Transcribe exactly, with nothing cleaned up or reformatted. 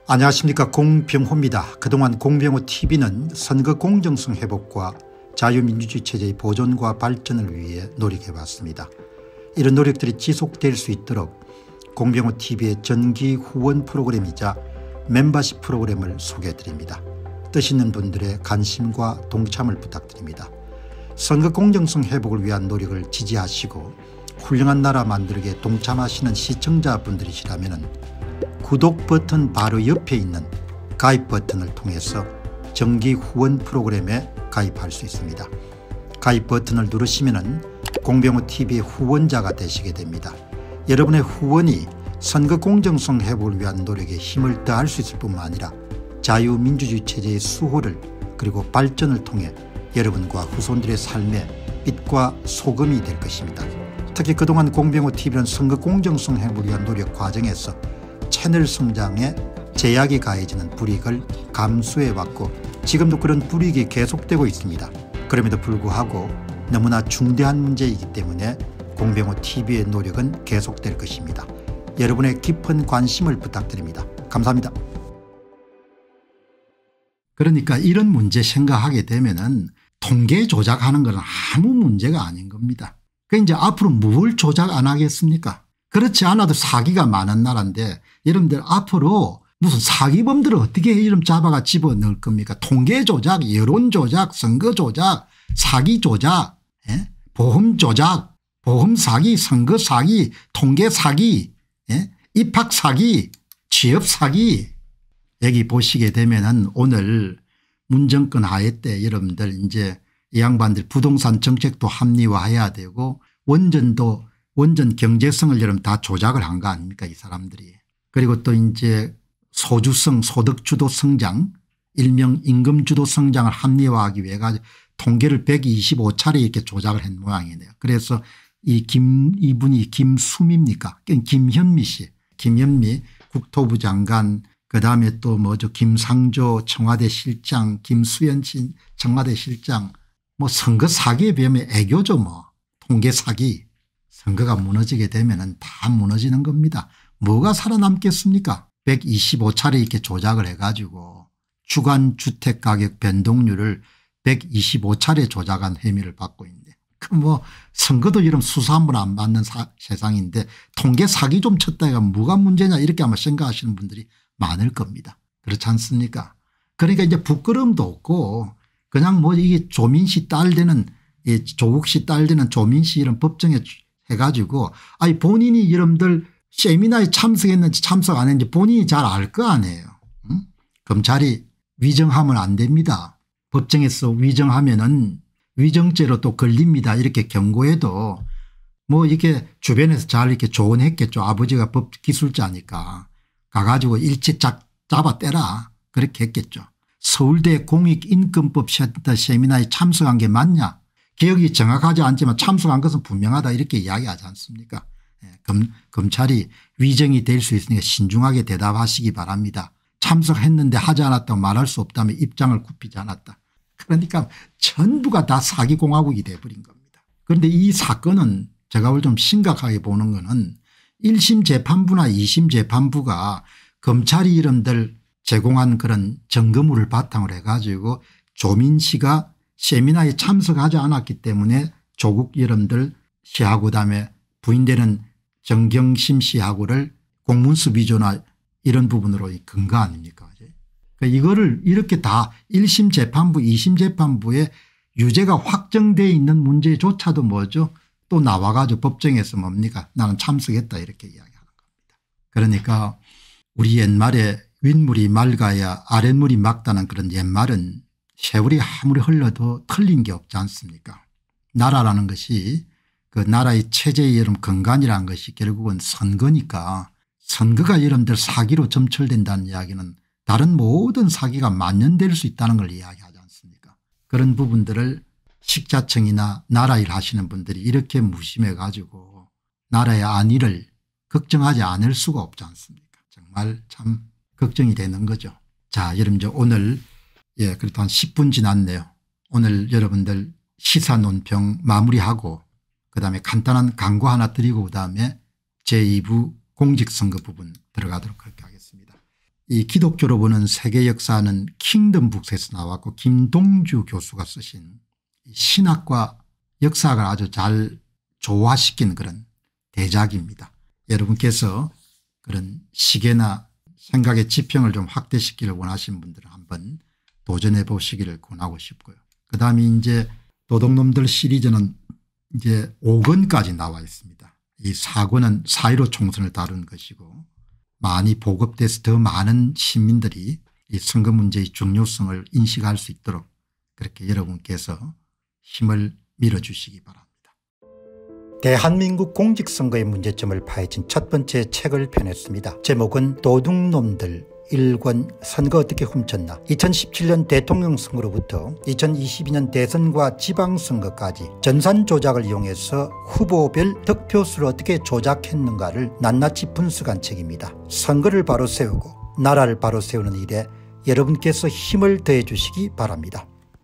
안녕하십니까, 공병호입니다. 그동안 공병호티비는 선거 공정성 회복과 자유민주주의 체제의 보존과 발전을 위해 노력해왔습니다. 이런 노력들이 지속될 수 있도록 공병호티비의 정기 후원 프로그램이자 멤버십 프로그램을 소개해드립니다. 뜻 있는 분들의 관심과 동참을 부탁드립니다. 선거 공정성 회복을 위한 노력을 지지하시고 훌륭한 나라 만들기에 동참하시는 시청자분들이시라면 구독 버튼 바로 옆에 있는 가입 버튼을 통해서 정기 후원 프로그램에 가입할 수 있습니다. 가입 버튼을 누르시면 공병호티비의 후원자가 되시게 됩니다. 여러분의 후원이 선거 공정성 회복을 위한 노력에 힘을 더할 수 있을 뿐만 아니라 자유민주주의 체제의 수호를 그리고 발전을 통해 여러분과 후손들의 삶에 빛과 소금이 될 것입니다. 특히 그동안 공병호티비는 선거 공정성 회복을 위한 노력 과정에서 채널 성장에 제약이 가해지는 불이익을 감수해왔고 지금도 그런 불이익이 계속되고 있습니다. 그럼에도 불구하고 너무나 중대한 문제이기 때문에 공병호티비의 노력은 계속될 것입니다. 여러분의 깊은 관심을 부탁드립니다. 감사합니다. 그러니까 이런 문제 생각하게 되면은 통계 조작하는 건 아무 문제가 아닌 겁니다. 그 이제 앞으로 뭘 조작 안 하겠습니까? 그렇지 않아도 사기가 많은 나라인데 여러분들 앞으로 무슨 사기범들을 어떻게 이름 잡아가 집어넣을 겁니까? 통계 조작, 여론 조작, 선거 조작, 사기 조작, 예? 보험 조작, 보험 사기, 선거 사기, 통계 사기, 예? 입학 사기, 취업 사기. 여기 보시게 되면은 오늘 문정권 하에 때 여러분들 이제 이 양반들 부동산 정책도 합리화해야 되고 원전도 원전 경제성을 여러분 다 조작을 한 거 아닙니까 이 사람들이. 그리고 또 이제 소주성 소득주도 성장 일명 임금주도 성장을 합리화하기 위해 가지고 통계를 백이십오 차례 이렇게 조작을 한 모양이네요. 그래서 이 김 이분이 김수미입니까? 김현미 씨. 김현미 국토부 장관 그다음에 또 뭐죠 김상조 청와대 실장 김수현 씨 청와대 실장 뭐 선거 사기에 비하면 애교죠 뭐. 통계 사기. 선거가 무너지게 되면 다 무너지는 겁니다. 뭐가 살아남겠습니까? 백이십오 차례 이렇게 조작을 해가지고 주간주택가격 변동률을 백이십오 차례 조작한 혐의를 받고 있는데 그 뭐 선거도 이런 수사 한 번 안 받는 사, 세상인데 통계 사기 좀 쳤다 해가 뭐가 문제냐 이렇게 아마 생각하시는 분들이 많을 겁니다. 그렇지 않습니까? 그러니까 이제 부끄러움도 없고 그냥 뭐 이게 조민 씨 딸 되는 이 조국 씨 딸 되는 조민 씨 이런 법정에 해가지고 아니 본인이 여러분들 세미나에 참석했는지 참석 안 했는지 본인이 잘 알 거 아니에요. 응? 검찰이 위정하면 안 됩니다. 법정에서 위정하면은 위정죄로 또 걸립니다. 이렇게 경고해도 뭐 이렇게 주변에서 잘 이렇게 조언했겠죠. 아버지가 법 기술자니까 가가지고 일찍 잡아 떼라 그렇게 했겠죠. 서울대 공익인권법 센터 세미나에 참석한 게 맞냐. 기억이 정확하지 않지만 참석한 것은 분명하다 이렇게 이야기하지 않습니까? 검, 검찰이 위정이 될 수 있으니까 신중하게 대답하시기 바랍니다. 참석했는데 하지 않았다고 말할 수 없다면 입장을 굽히지 않았다. 그러니까 전부가 다 사기공화국이 돼버린 겁니다. 그런데 이 사건은 제가 오늘 좀 심각하게 보는 거는 일 심 재판부나 이 심 재판부가 검찰이 이름들 제공한 그런 증거물을 바탕으로 해가지고 조민 씨가 세미나에 참석하지 않았기 때문에 조국 여러분들 씨하고 그다음에 부인되는 정경심 씨하고를 공문수 위조나 이런 부분으로 근거 아닙니까? 그러니까 이거를 이렇게 다 일 심 재판부 이 심 재판부에 유죄가 확정되어 있는 문제조차도 뭐죠 또 나와가지고 법정에서 뭡니까 나는 참석했다 이렇게 이야기하는 겁니다. 그러니까 우리 옛말에 윗물이 맑아야 아랫물이 맑다는 그런 옛말은 세월이 아무리 흘러도 틀린 게 없지 않습니까? 나라라는 것이 그 나라의 체제의 여름 근간이라는 것이 결국은 선거니까 선거가 여러분들 사기로 점철된다는 이야기는 다른 모든 사기가 만연될 수 있다는 걸 이야기하지 않습니까? 그런 부분들을 식자청이나 나라 일 하시는 분들이 이렇게 무심해 가지고 나라의 안위를 걱정하지 않을 수가 없지 않습니까? 정말 참 걱정이 되는 거죠. 자, 여러분 오늘 예, 그래도 한 십 분 지났네요. 오늘 여러분들 시사 논평 마무리하고 그다음에 간단한 광고 하나 드리고 그다음에 제이 부 공직선거 부분 들어가도록 그렇게 하겠습니다. 이 기독교로 보는 세계 역사는 킹덤북스에서 나왔고 김동주 교수가 쓰신 신학과 역사학을 아주 잘 조화시킨 그런 대작입니다. 여러분께서 그런 시계나 생각의 지평을 좀 확대시키기를 원하시는 분들은 한번 도전해 보시기를 권하고 싶고요. 그 다음에 이제 도둑놈들 시리즈는 이제 오 권까지 나와 있습니다. 이 사 권은 사 일오 총선을 다룬 것이고 많이 보급돼서 더 많은 시민들이 이 선거 문제의 중요성을 인식할 수 있도록 그렇게 여러분께서 힘을 밀어주시기 바랍니다. 대한민국 공직선거의 문제점을 파헤친 첫 번째 책을 펴냈습니다. 제목은 도둑놈들 일 권 선거 어떻게 훔쳤나. 이천십칠 년 대통령 선거로부터 이천이십이 년 대선과 지방선거까지 전산 조작을 이용해서 후보별 득표수를 어떻게 조작했는가를 낱낱이 분석한 책입니다. 선거를 바로 세우고 나라를 바로 세우는 일에 여러분께서 힘을 더해 주시기 바랍니다.